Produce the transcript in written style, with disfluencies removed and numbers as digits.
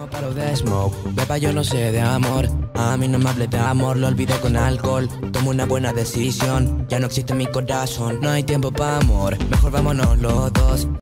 No paro de smoke, beba yo no sé de amor. A mí no me hables de amor, lo olvidé con alcohol. Tomo una buena decisión, ya no existe en mi corazón. No hay tiempo para amor, mejor vámonos los dos.